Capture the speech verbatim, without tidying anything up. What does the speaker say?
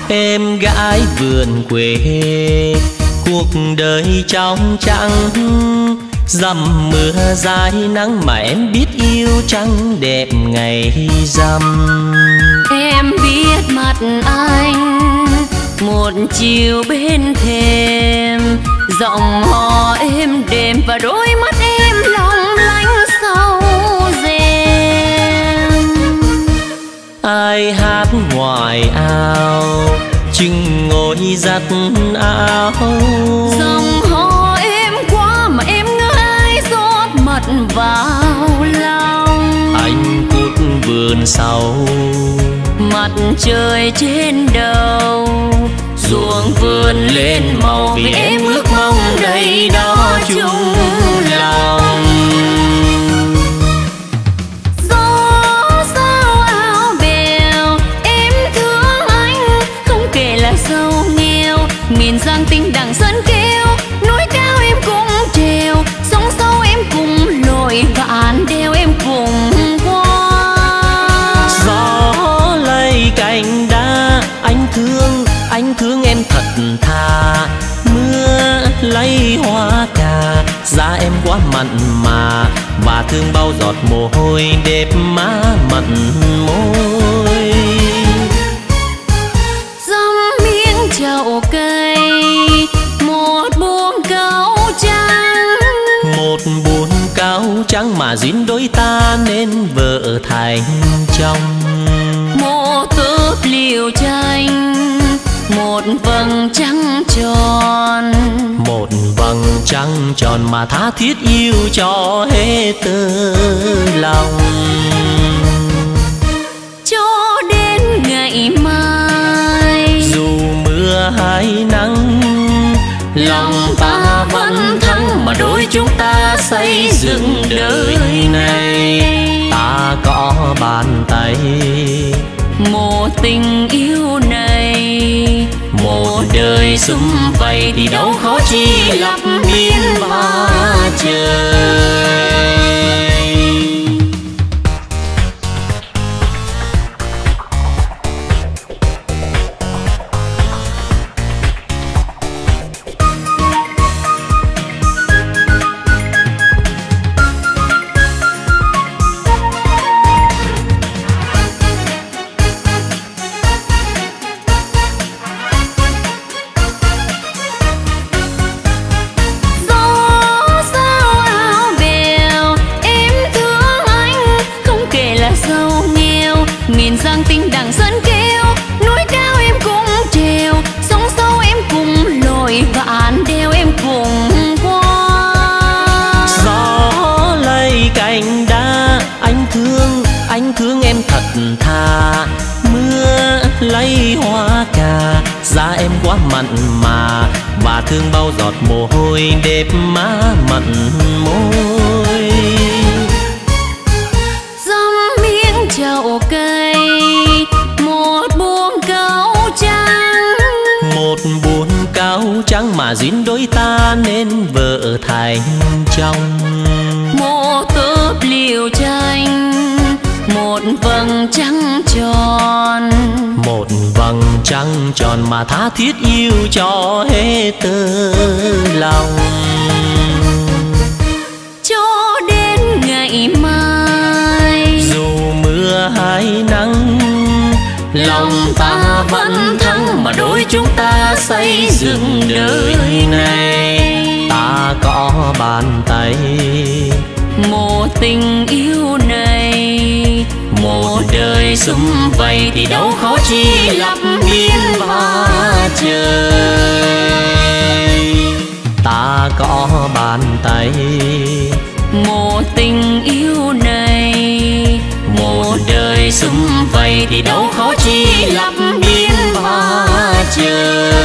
Em gái vườn quê cuộc đời trong trắng, dầm mưa dài nắng mà em biết yêu trắng đẹp ngày rằm. Em biết mặt anh một chiều bên thềm, giọng hò êm đềm và đôi mắt em long lanh sau rèm. Ai hát ngoài ao chừng ngồi giặt áo, giọng hò êm quá mà em ngỡ ai rót mật vào lòng. Anh cút vườn sau mặt trời trên đầu, ruộng vườn lên màu vì em ước mong đầy đó chung lòng. Gió sao áo bèo em thương anh, không kể là giàu nghèo, miền Giang tinh đằng sân kêu, núi cao em cũng trèo, sóng sâu em cùng lội và án đeo em cùng qua. Gió lay cành đá anh thương, anh thương em thật thà. Mưa lấy hoa cà da em quá mặn mà, và thương bao giọt mồ hôi đẹp má mặn môi. Dăm miếng chậu cây một buông cáo trắng, một buông cáo trắng mà duyên đôi ta nên vợ thành chồng. một tớp liễu tranh một vầng trăng tròn, một vầng trăng tròn mà tha thiết yêu cho hết tơ lòng. cho đến ngày mai dù mưa hay nắng, lòng ta vẫn thắng mà đôi chúng ta xây dựng đời này. Ta có bàn tay một tình yêu này, một đời sum vầy thì đâu khó chi lấp biên ba trời. miền Giang tinh đằng sân kêu, núi cao em cũng trèo, sóng sâu em cùng lội và án đeo em cùng qua. Gió lay cành đá anh thương, anh thương em thật thà. Mưa lấy hoa cà da em quá mặn mà, và thương bao giọt mồ hôi đẹp má mặn môi. Dăm miếng chậu cây một buông cáo trắng, một buông cáo trắng mà duyên đôi ta nên vợ thành chồng. một tớp liễu tranh một vầng trăng tròn, một vầng trăng tròn mà tha thiết yêu cho hết tơ lòng. cho đến ngày mai dù mưa hay nắng, lòng ta vẫn thắng mà đôi chúng ta xây dựng đời này. Ta có bàn tay một tình yêu này, một đời sum vầy thì đâu khó chi lấp biên ba trời. Ta có bàn tay một tình yêu này, một đời sum vầy thì đâu khó chi lấp biên ba trời.